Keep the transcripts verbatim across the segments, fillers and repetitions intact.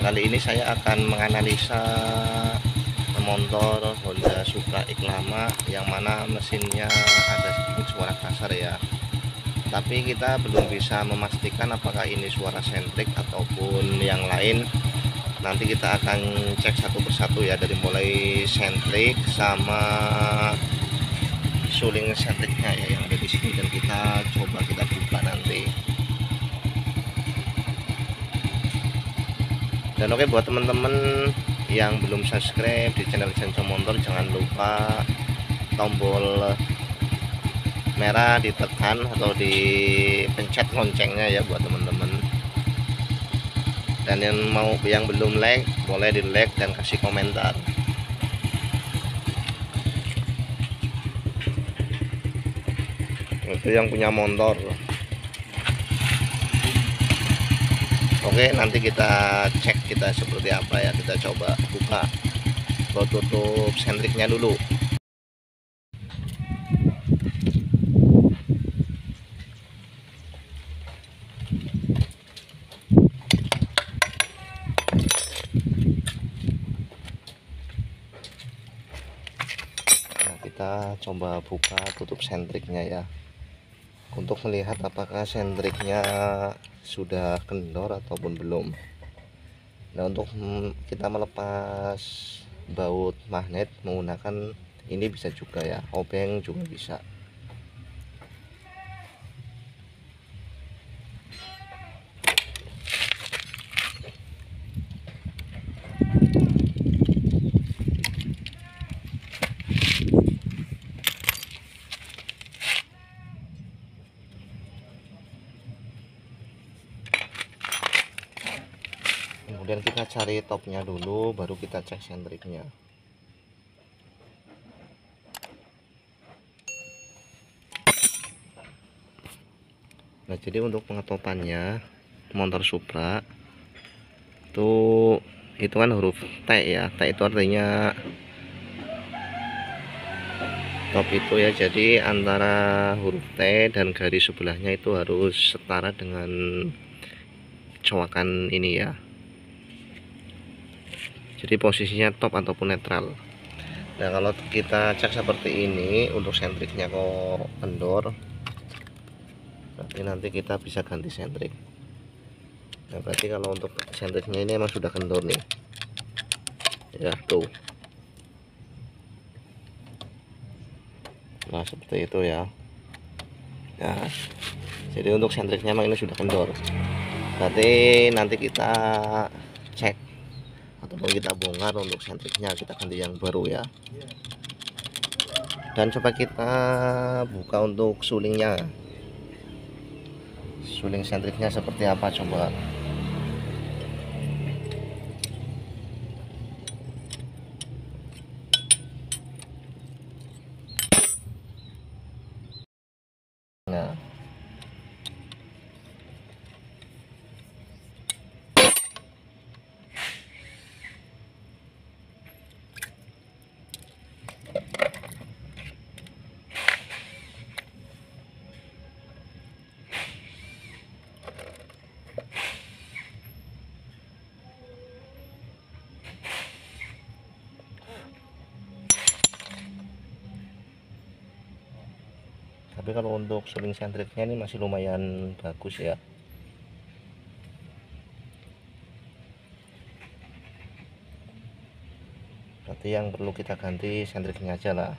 kali ini saya akan menganalisa motor Honda Supra X lama yang mana mesinnya ada sedikit suara kasar ya. Tapi kita belum bisa memastikan apakah ini suara sentrik ataupun yang lain. Nanti kita akan cek satu persatu ya, dari mulai sentrik sama suling sentriknya ya yang ada di sini, dan kita coba kita buka nanti. Dan oke, buat teman-teman yang belum subscribe di channel Janco Motor, jangan lupa tombol merah ditekan atau dipencet loncengnya ya buat teman-teman. Dan yang mau yang belum like, boleh di like dan kasih komentar. Itu yang punya motor. Oke, nanti kita cek kita seperti apa ya. Kita coba buka, kita tutup sentriknya dulu. Nah, kita coba buka tutup sentriknya ya, untuk melihat apakah sentriknya sudah kendor ataupun belum. Nah, untuk kita melepas baut magnet menggunakan ini bisa juga ya, obeng juga bisa. Kemudian kita cari topnya dulu, baru kita cek sentriknya. Nah, jadi untuk pengetopannya motor Supra itu itu kan huruf T ya. T itu artinya top itu ya. Jadi antara huruf T dan garis sebelahnya itu harus setara dengan coakan ini ya. Jadi posisinya top ataupun netral. Nah, kalau kita cek seperti ini untuk sentriknya kok kendor, berarti nanti kita bisa ganti sentrik. Nah, berarti kalau untuk sentriknya ini emang sudah kendor nih ya, tuh. Nah, seperti itu ya. Nah, jadi untuk sentriknya emang ini sudah kendor, berarti nanti kita cek ataupun kita bongkar untuk sentriknya, kita ganti yang baru ya. Dan coba kita buka untuk sulingnya, suling sentriknya seperti apa coba. Nah, tapi kalau untuk suling sentriknya ini masih lumayan bagus ya. Berarti yang perlu kita ganti sentriknya aja lah.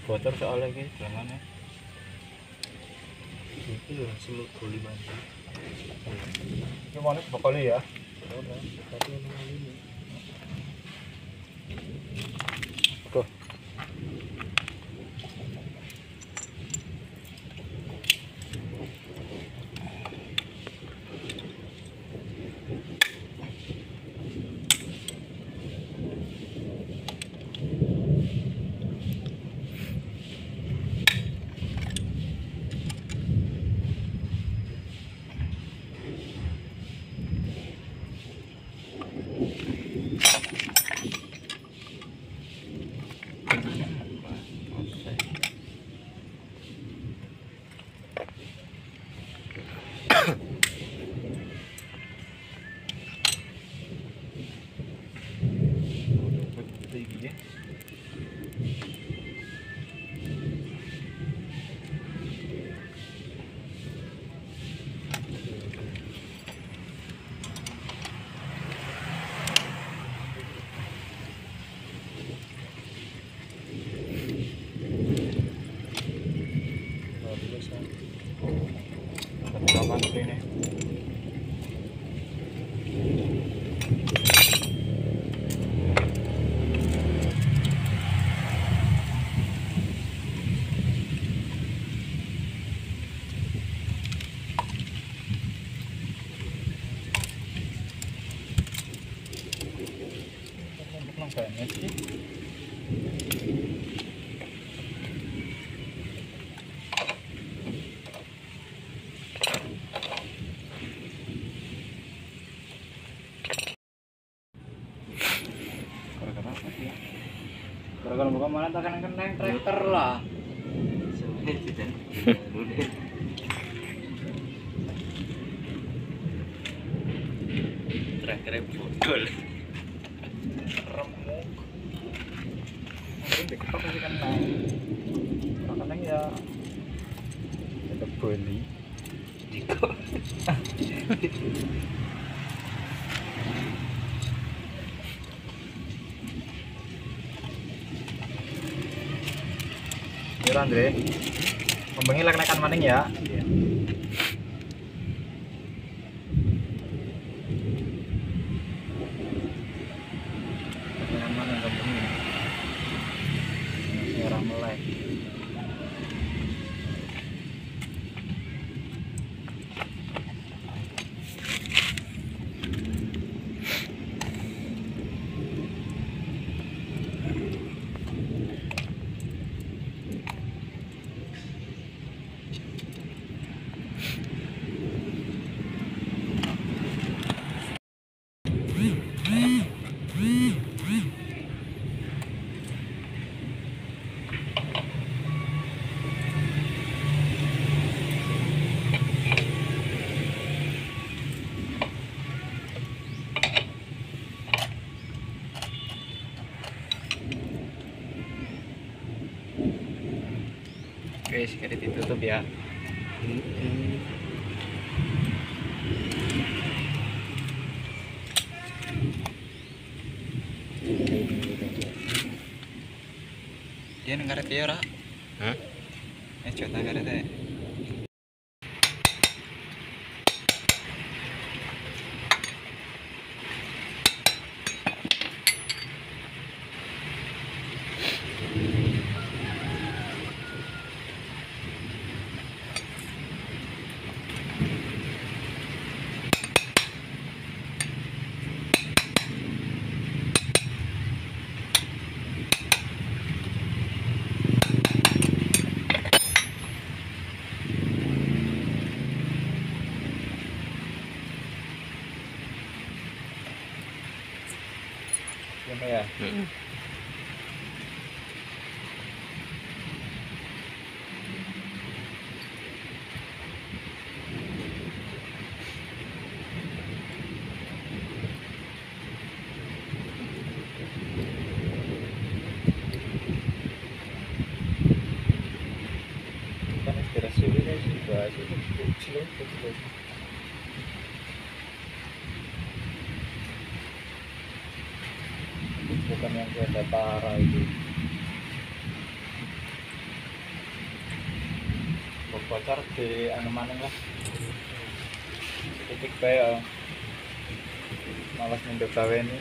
bocor soalnya iki jangan ya. Iki lho semut goli mandi. Ini mana bakal ya? Ora, tapi ono ini. Tuh. Ini. Banyak sih. Gara-gara buka mana tak kena kena tractor lah. Sebenarnya tidak. Tractornya bodol. Remuk. Mungkin diketok masih kena. Kalau kena ya tetap beli. Ya Andre, membengi lek nekan maning ya. Iya. Nekan maning membengi. Masih orang melek. Oke, sekali ditutup ya. Dia nengkaret ya ora? Hah? Eh, coba nengkaret ya. Apa ya? Hmm. Kan inspirasi ini sih bahas itu kecil kecil. Bukan yang kayak parah itu. bocor di anu maning lah. Titik bae ya. Malas nyendok gawe ini.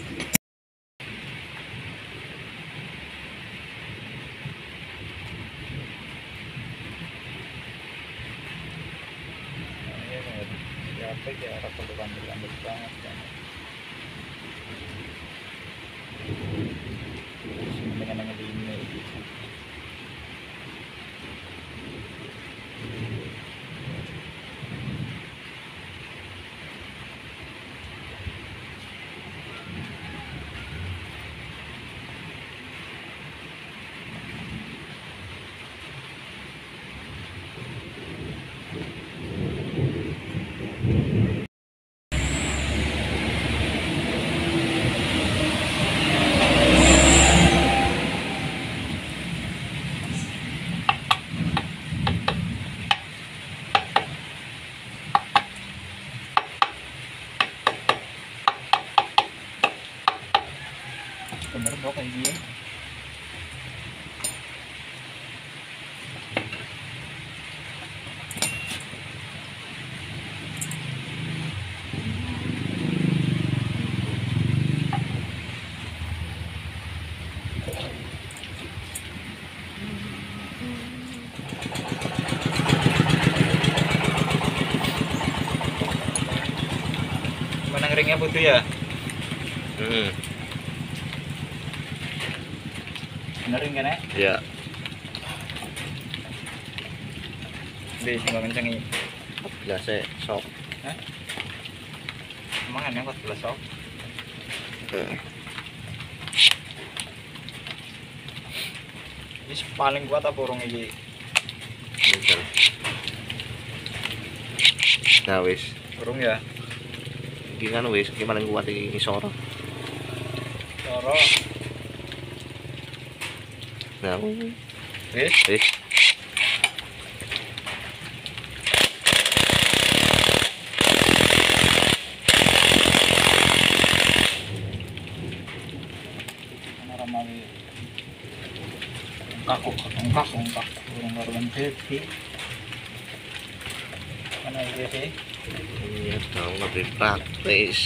Siapa ya orang perlu ambil-ambil banget kan. Dengan yang ini. Bener kok kayak gini. Mana ringnya putih ya? Hmm. Bener ini kan Ya. Bisa nggak kencengi. Biasa sok. Hah? Emang aneh empat belas sok? Eh. Ini paling kuat apa burung ini? Misal. Nah wis. Burung ya? Iki kan wis gimana kuat iki ngisor. Coro. Nah, Wis. wis. Ramai ungkak ungkak ungkak burung karuan gede. Mana ini sih? Iya, tahu lebih praktis.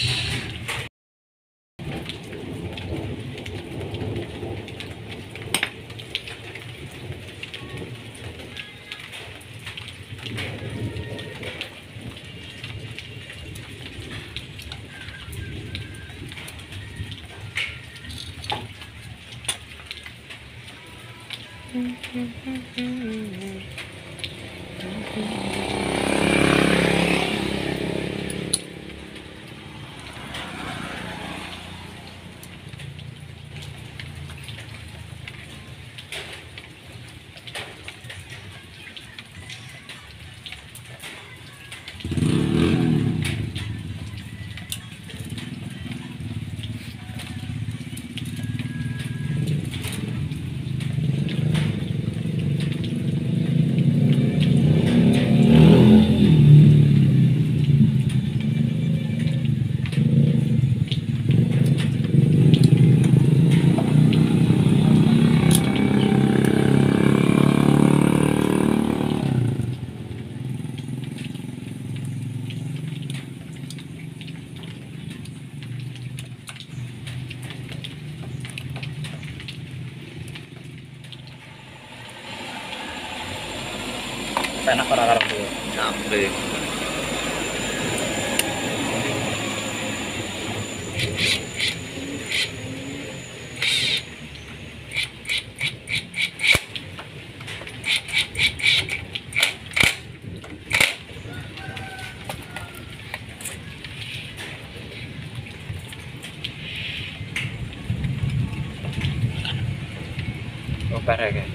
Enak ora karo kuwi. Capek. Oh, bareng ya.